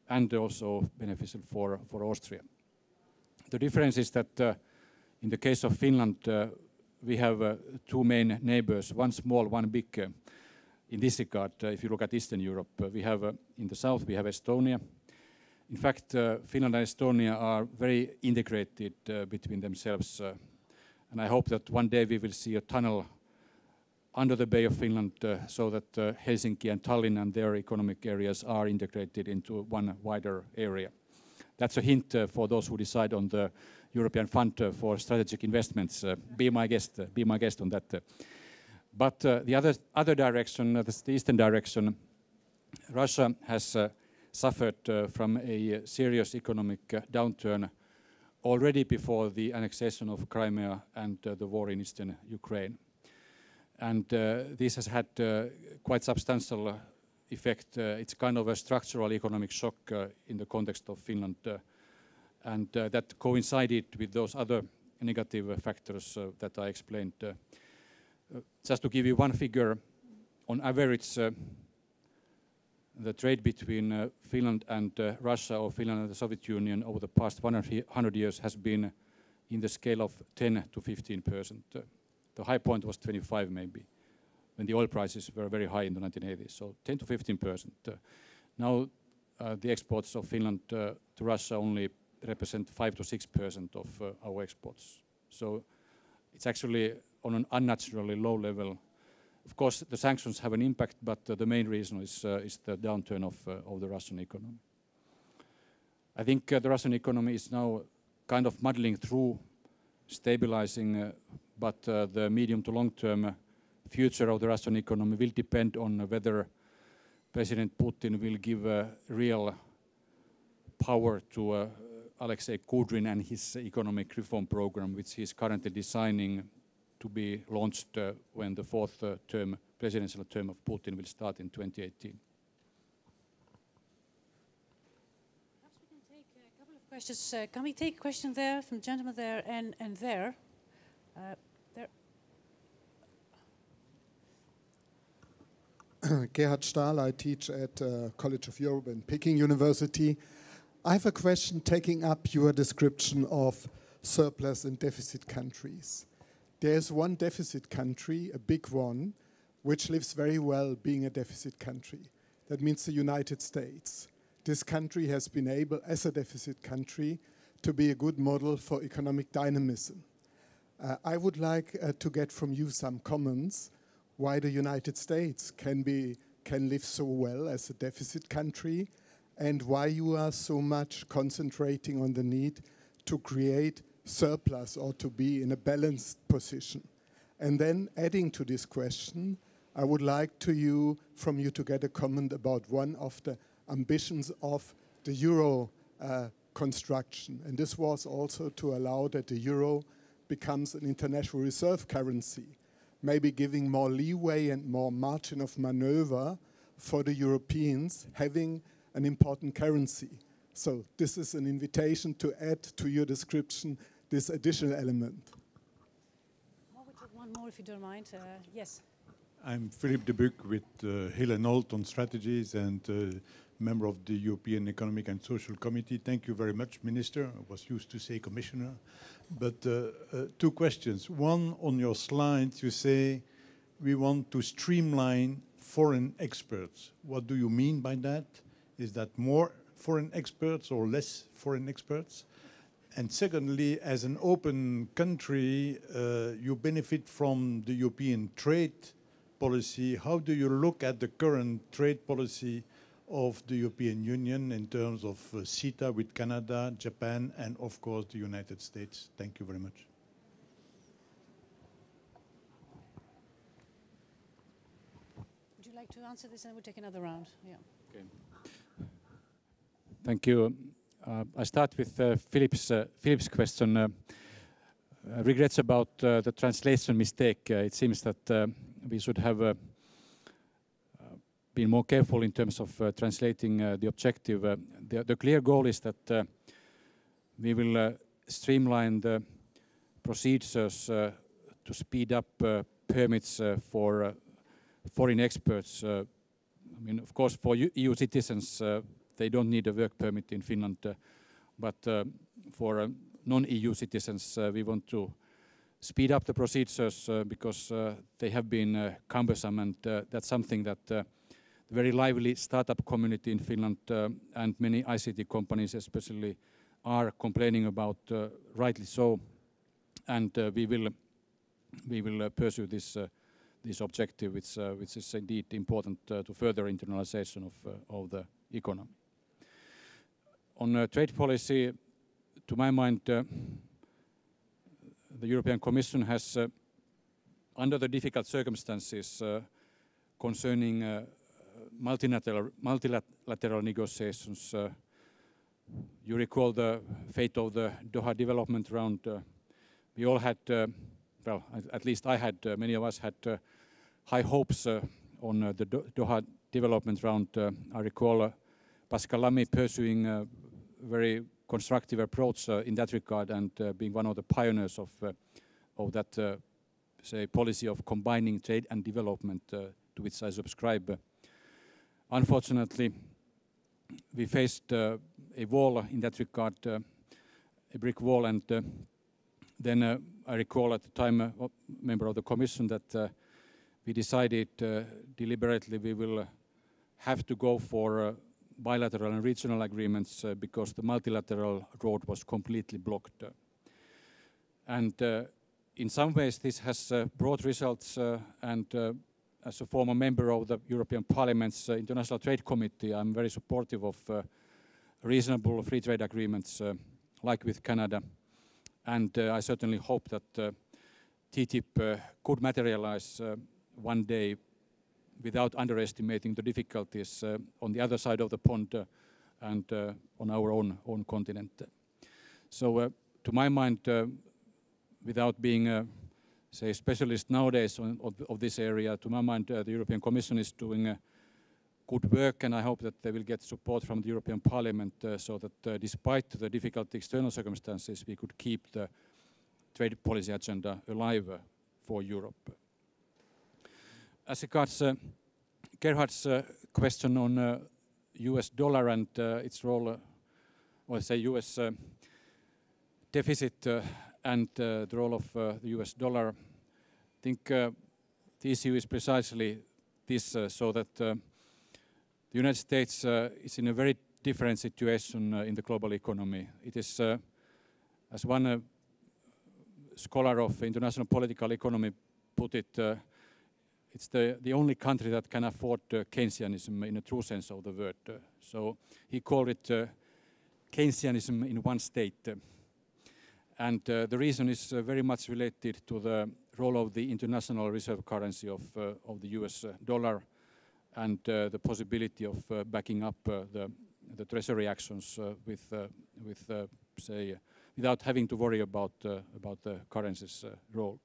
and also beneficial for, for Austria. The difference is that uh, in the case of Finland, uh, we have uh, two main neighbors, one small, one big. Uh, in this regard, uh, if you look at Eastern Europe, uh, we have uh, in the south we have Estonia. In fact, uh, Finland and Estonia are very integrated uh, between themselves, uh, and I hope that one day we will see a tunnel under the Bay of Finland uh, so that uh, Helsinki and Tallinn and their economic areas are integrated into one wider area. That's a hint uh, for those who decide on the European Fund uh, for Strategic Investments. Uh, be my guest, uh, be my guest on that. Uh. But uh, the other other direction, uh, the eastern direction, Russia has uh, suffered uh, from a serious economic uh, downturn already before the annexation of Crimea and uh, the war in eastern Ukraine. And uh, this has had uh, quite substantial uh, effect. Uh, it's kind of a structural economic shock uh, in the context of Finland. Uh, and uh, that coincided with those other negative uh, factors uh, that I explained. Uh, uh, just to give you one figure, on average, uh, the trade between uh, Finland and uh, Russia or Finland and the Soviet Union over the past one hundred years has been in the scale of ten to fifteen percent. Uh, the high point was twenty-five maybe, when the oil prices were very high in the nineteen eighties, so ten to fifteen percent. Uh, now uh, the exports of Finland uh, to Russia only represent five to six percent of uh, our exports. So it's actually on an unnaturally low level. Of course, the sanctions have an impact, but uh, the main reason is, uh, is the downturn of, uh, of the Russian economy. I think uh, the Russian economy is now kind of muddling through, stabilizing, uh, but uh, the medium to long-term uh, future of the Russian economy will depend on uh, whether President Putin will give uh, real power to uh, Alexei Kudrin and his economic reform program, which he is currently designing to be launched uh, when the fourth uh, term, presidential term of Putin will start in twenty eighteen. Perhaps we can take a couple of questions. Uh, can we take a question there from the gentleman there and, and there? Uh, there. Gerhard Stahl, I teach at uh, College of Europe and Peking University. I have a question taking up your description of surplus and deficit countries. There's one deficit country, a big one, which lives very well being a deficit country. That means the United States. This country has been able, as a deficit country, to be a good model for economic dynamism. Uh, I would like uh, to get from you some comments why the United States can be can live so well as a deficit country, and why you are so much concentrating on the need to create surplus or to be in a balanced position. And then adding to this question, I would like to you, from you to get a comment about one of the ambitions of the euro uh, construction. And this was also to allow that the euro becomes an international reserve currency, maybe giving more leeway and more margin of maneuver for the Europeans having an important currency. So this is an invitation to add to your description this additional element. Well, we take one more if you don't mind. Uh, yes. I'm Philippe de Buc with uh, Hill and Holt on strategies and uh, member of the European Economic and Social Committee. Thank you very much, Minister. I was used to say Commissioner. But uh, uh, two questions. One, on your slides, you say we want to streamline foreign experts. What do you mean by that? Is that more foreign experts or less foreign experts? And secondly, as an open country, uh, you benefit from the European trade policy. How do you look at the current trade policy of the European Union in terms of uh, CETA with Canada, Japan, and of course the United States? Thank you very much. Would you like to answer this and we'll take another round? Yeah. Okay. Thank you. Uh, I start with uh, Philip's, uh, Philip's question. Uh, uh, regrets about uh, the translation mistake. Uh, it seems that uh, we should have uh, uh, been more careful in terms of uh, translating uh, the objective. Uh, the, the clear goal is that uh, we will uh, streamline the procedures uh, to speed up uh, permits uh, for uh, foreign experts. Uh, I mean, of course, for E U citizens, uh, they don't need a work permit in Finland, uh, but uh, for uh, non-E U citizens, uh, we want to speed up the procedures uh, because uh, they have been uh, cumbersome, and uh, that's something that uh, the very lively startup community in Finland uh, and many I C T companies especially are complaining about, uh, rightly so, and uh, we will we will uh, pursue this uh, this objective, which uh, which is indeed important uh, to further internalization of uh, of the economy. On uh, trade policy, to my mind, uh, the European Commission has, uh, under the difficult circumstances uh, concerning uh, multilateral, multilateral negotiations, uh, you recall the fate of the Doha development round. Uh, we all had, uh, well, at least I had, uh, many of us had uh, high hopes uh, on uh, the Do Doha development round. Uh, I recall uh, Pascal Lamy pursuing a very constructive approach uh, in that regard, and uh, being one of the pioneers of, uh, of that, uh, say, policy of combining trade and development, uh, to which I subscribe. Uh, unfortunately, we faced uh, a wall in that regard, uh, a brick wall, and uh, then uh, I recall at the time, uh, member of the Commission, that uh, we decided uh, deliberately we will uh, have to go for uh, bilateral and regional agreements uh, because the multilateral road was completely blocked. Uh, and uh, in some ways this has uh, brought results, uh, and uh, as a former member of the European Parliament's uh, International Trade Committee, I'm very supportive of uh, reasonable free trade agreements uh, like with Canada. And uh, I certainly hope that uh, T T I P uh, could materialize uh, one day without underestimating the difficulties uh, on the other side of the pond uh, and uh, on our own, own continent. So uh, to my mind, uh, without being a say, specialist nowadays on, of, of this area, to my mind uh, the European Commission is doing uh, good work, and I hope that they will get support from the European Parliament uh, so that uh, despite the difficult external circumstances, we could keep the trade policy agenda alive uh, for Europe. As regards uh, Gerhard's uh, question on uh, U S dollar and uh, its role, uh, or say U S uh, deficit uh, and uh, the role of uh, the U S dollar, I think uh, the issue is precisely this, uh, so that uh, the United States uh, is in a very different situation uh, in the global economy. It is, uh, as one uh, scholar of international political economy put it, uh, it's the, the only country that can afford uh, Keynesianism in a true sense of the word. Uh, so he called it uh, Keynesianism in one state. Uh, and uh, the reason is uh, very much related to the role of the international reserve currency of, uh, of the U S uh, dollar, and uh, the possibility of uh, backing up uh, the, the treasury actions uh, with, uh, with uh, say, uh, without having to worry about, uh, about the currency's uh, role.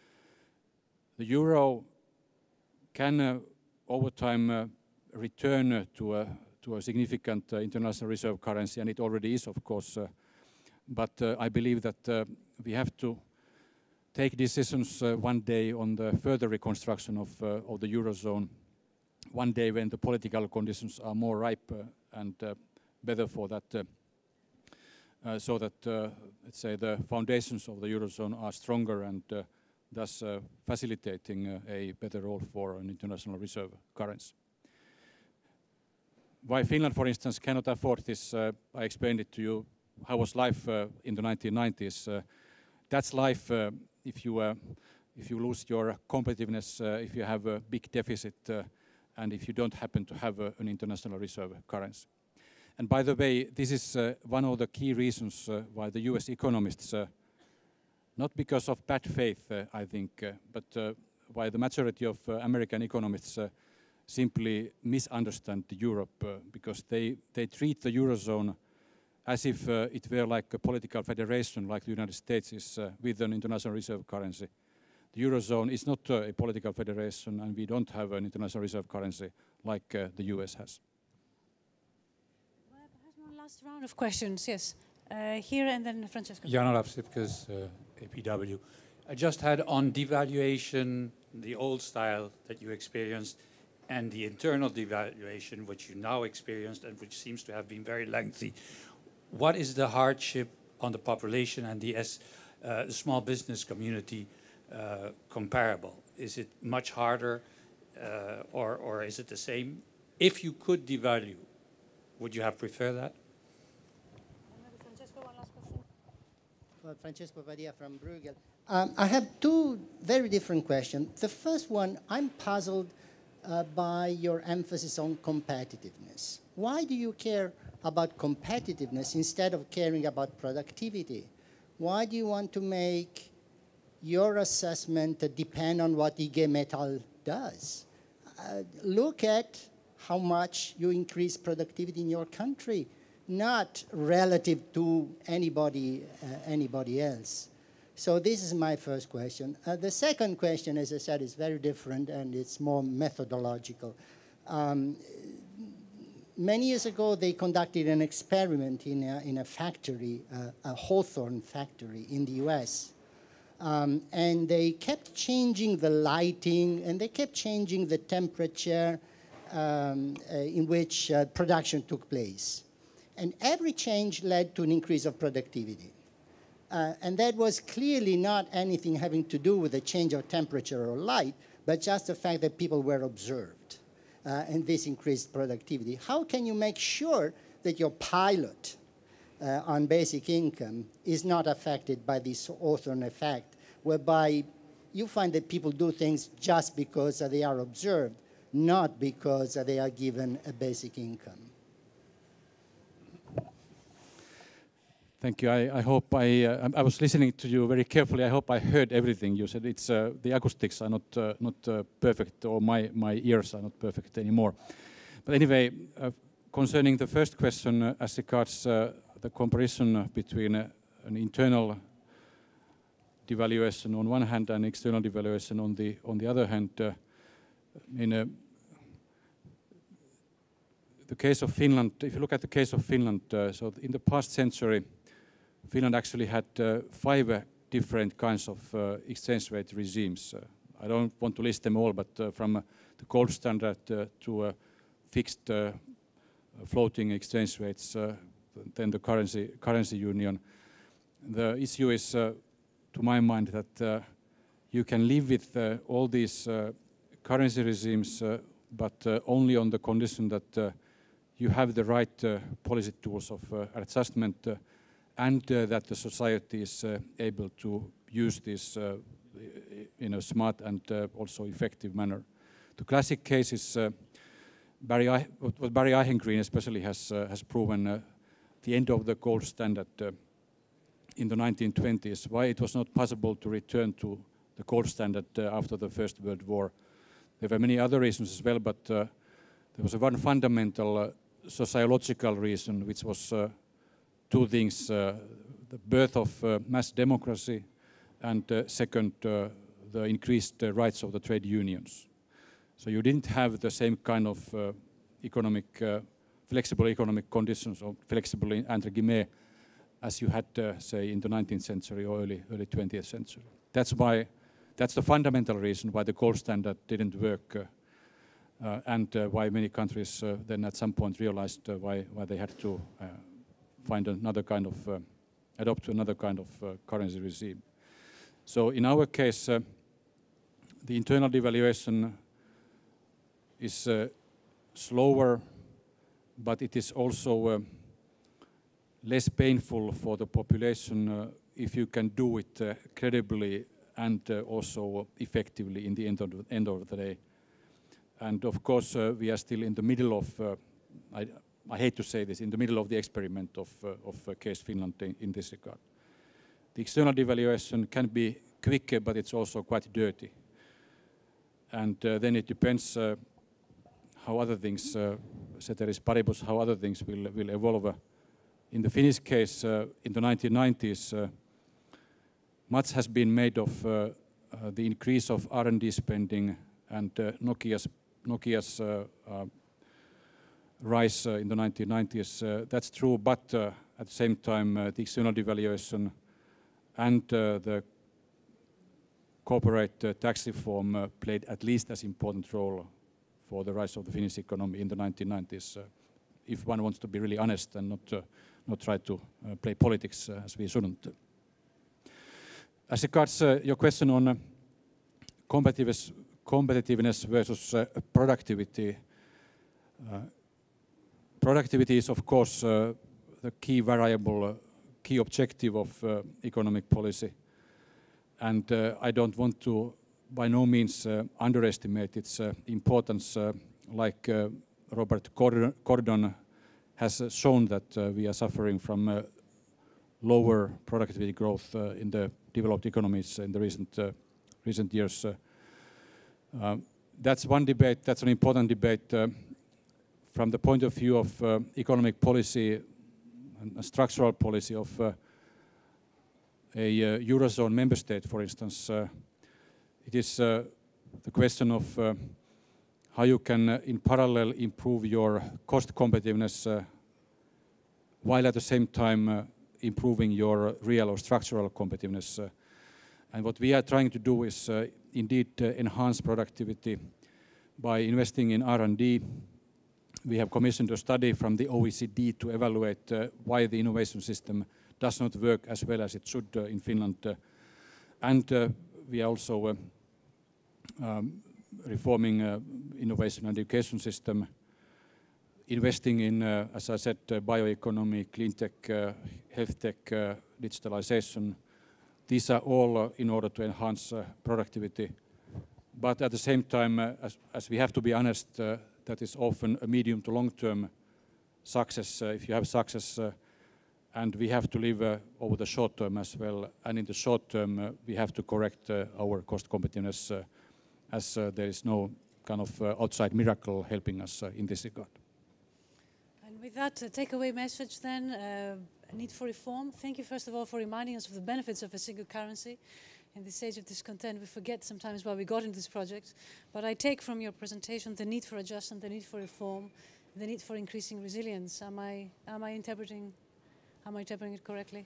The euro can uh, over time uh, return uh, to, a, to a significant uh, international reserve currency, and it already is, of course, uh, but uh, I believe that uh, we have to take decisions uh, one day on the further reconstruction of, uh, of the Eurozone, one day when the political conditions are more ripe uh, and uh, better for that, uh, uh, so that, uh, let's say, the foundations of the Eurozone are stronger and uh, thus uh, facilitating uh, a better role for an international reserve currency. Why Finland, for instance, cannot afford this, uh, I explained it to you. How was life uh, in the nineteen nineties? Uh, that's life uh, if you uh, if you lose your competitiveness, uh, if you have a big deficit, uh, and if you don't happen to have uh, an international reserve currency. And by the way, this is uh, one of the key reasons uh, why the U S economists, uh, not because of bad faith, uh, I think, uh, but uh, why the majority of uh, American economists uh, simply misunderstand Europe, uh, because they, they treat the Eurozone as if uh, it were like a political federation, like the United States is uh, with an international reserve currency. The Eurozone is not uh, a political federation, and we don't have an international reserve currency like uh, the U S has. Well, perhaps one last round of questions, yes. Uh, here and then Francesco. Jan Olaf Sipkes, uh, A P W. I just had on devaluation, the old style that you experienced. and the internal devaluation, which you now experienced and which seems to have been very lengthy. What is the hardship on the population and the S, uh, the small business community uh, comparable? Is it much harder uh, or, or is it the same? If you could devalue, would you have preferred that? Francesco, one last question. Well, Francesco Badia from Bruegel. Um, I have two very different questions. The first one, I'm puzzled uh, by your emphasis on competitiveness. Why do you care about competitiveness instead of caring about productivity? Why do you want to make your assessment depend on what I G Metall does? Uh, look at how much you increase productivity in your country, not relative to anybody, uh, anybody else. So this is my first question. Uh, the second question, as I said, is very different and it's more methodological. Um, many years ago, they conducted an experiment in a, in a factory, uh, a Hawthorne factory in the U S. Um, and they kept changing the lighting and they kept changing the temperature um, uh, in which uh, production took place. And every change led to an increase of productivity. Uh, and that was clearly not anything having to do with the change of temperature or light, but just the fact that people were observed. Uh, and this increased productivity. How can you make sure that your pilot uh, on basic income is not affected by this Hawthorne effect, whereby you find that people do things just because uh, they are observed, not because uh, they are given a basic income? Thank you. I, I hope I, uh, I was listening to you very carefully. I hope I heard everything you said. It's uh, the acoustics are not uh, not uh, perfect, or my my ears are not perfect anymore. But anyway, uh, concerning the first question, uh, as regards uh, the comparison between uh, an internal devaluation on one hand and external devaluation on the on the other hand, uh, in uh, the case of Finland, if you look at the case of Finland, uh, so in the past century, Finland actually had uh, five uh, different kinds of uh, exchange rate regimes. Uh, I don't want to list them all, but uh, from uh, the gold standard uh, to uh, fixed uh, floating exchange rates, uh, then the currency currency union. The issue is, uh, to my mind, that uh, you can live with uh, all these uh, currency regimes, uh, but uh, only on the condition that uh, you have the right uh, policy tools of uh, adjustment uh, and uh, that the society is uh, able to use this uh, in a smart and uh, also effective manner. The classic case is uh, Barry I what Barry Eichengreen especially has uh, has proven uh, the end of the gold standard uh, in the nineteen twenties, why it was not possible to return to the gold standard uh, after the First World War. There were many other reasons as well, but uh, there was one fundamental uh, sociological reason, which was uh, two things, uh, the birth of uh, mass democracy and uh, second, uh, the increased uh, rights of the trade unions. So you didn't have the same kind of uh, economic, uh, flexible economic conditions, or flexible entre guillemets, as you had, uh, say, in the nineteenth century or early, early twentieth century. That's why, that's the fundamental reason why the gold standard didn't work, uh, uh, and uh, why many countries uh, then at some point realized uh, why, why they had to uh, find another kind of, uh, adopt another kind of uh, currency regime. So in our case, uh, the internal devaluation is uh, slower, but it is also uh, less painful for the population uh, if you can do it uh, credibly and uh, also effectively in the end of the, end of the day. And of course, uh, we are still in the middle of, uh, I, I hate to say this, in the middle of the experiment of, uh, of uh, Case Finland in, in this regard. The external devaluation can be quicker, but it's also quite dirty. And uh, then it depends uh, how other things, uh, ceteris paribus, how other things will, will evolve. In the Finnish case, uh, in the nineteen nineties, uh, much has been made of uh, uh, the increase of R and D spending and uh, Nokia's, Nokia's uh, uh, rise uh, in the nineteen nineties. Uh, that's true, but uh, at the same time, uh, the external devaluation and uh, the corporate uh, tax reform uh, played at least as important role for the rise of the Finnish economy in the nineteen nineties, uh, if one wants to be really honest and not, uh, not try to uh, play politics uh, as we shouldn't. As regards uh, your question on uh, competitiveness, competitiveness versus uh, productivity, uh, productivity is of course uh, the key variable, uh, key objective of uh, economic policy. And uh, I don't want to by no means uh, underestimate its uh, importance, uh, like uh, Robert Gordon has uh, shown that uh, we are suffering from uh, lower productivity growth uh, in the developed economies in the recent, uh, recent years. Uh, uh, that's one debate, that's an important debate uh, from the point of view of uh, economic policy and structural policy of uh, a uh, Eurozone member state, for instance. Uh, it is uh, the question of uh, how you can uh, in parallel improve your cost competitiveness uh, while at the same time uh, improving your real or structural competitiveness. Uh, and what we are trying to do is uh, indeed uh, enhance productivity by investing in R and D. We have commissioned a study from the O E C D to evaluate uh, why the innovation system does not work as well as it should uh, in Finland. Uh, and uh, we are also uh, um, reforming uh, innovation and education system, investing in, uh, as I said, uh, bioeconomy, clean tech, uh, health tech, uh, digitalization. These are all uh, in order to enhance uh, productivity. But at the same time, uh, as, as we have to be honest, uh, that is often a medium to long-term success. Uh, if you have success, uh, and we have to live uh, over the short term as well. And in the short term, uh, we have to correct uh, our cost competitiveness uh, as uh, there is no kind of uh, outside miracle helping us uh, in this regard. And with that uh, takeaway message then, uh, a need for reform. Thank you first of all for reminding us of the benefits of a single currency. In this age of discontent, we forget sometimes why we got into this project. But I take from your presentation the need for adjustment, the need for reform, the need for increasing resilience. Am I, am I interpreting, am I interpreting it correctly?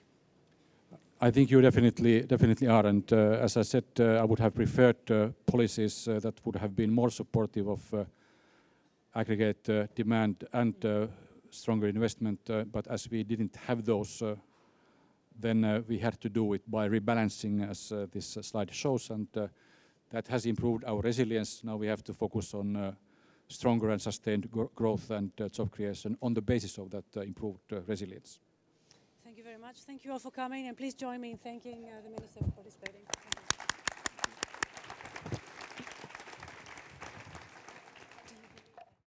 I think you definitely, definitely are. And uh, as I said, uh, I would have preferred uh, policies uh, that would have been more supportive of uh, aggregate uh, demand and uh, stronger investment. Uh, but as we didn't have those, uh, then uh, we had to do it by rebalancing, as uh, this uh, slide shows, and uh, that has improved our resilience. Now we have to focus on uh, stronger and sustained gr growth and uh, job creation on the basis of that uh, improved uh, resilience. Thank you very much. Thank you all for coming, and please join me in thanking uh, the Minister for participating.